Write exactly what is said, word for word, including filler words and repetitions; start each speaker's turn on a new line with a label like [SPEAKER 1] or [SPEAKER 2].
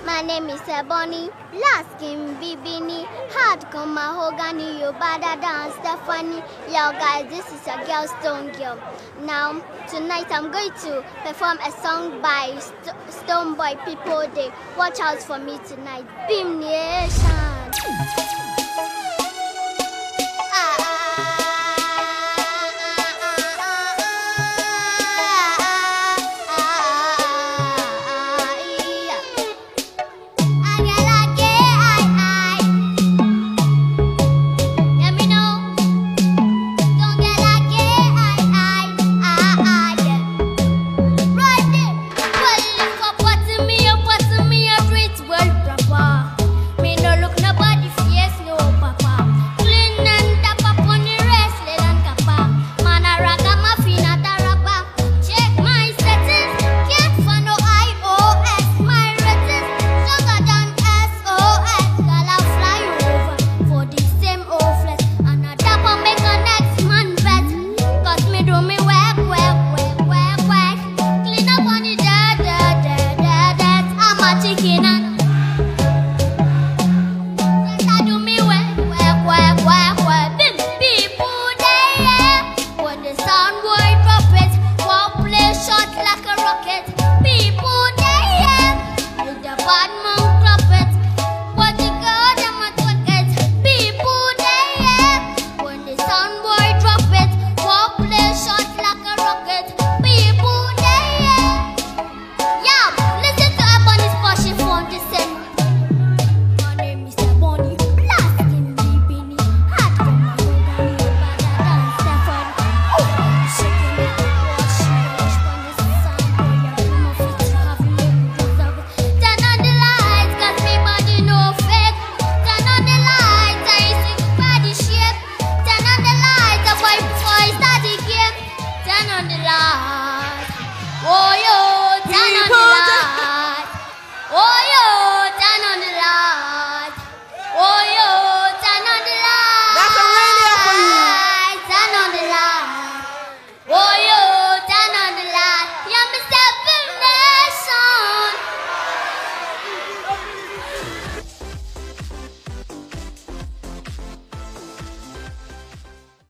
[SPEAKER 1] My name is Ebony, last skin Bibini, hard come mahogany, you better dance Stephanie. Yo guys, this is a girl Stone Girl. Now, tonight I'm going to perform a song by St Stone Boy People Day. Watch out for me tonight. Beam Nation.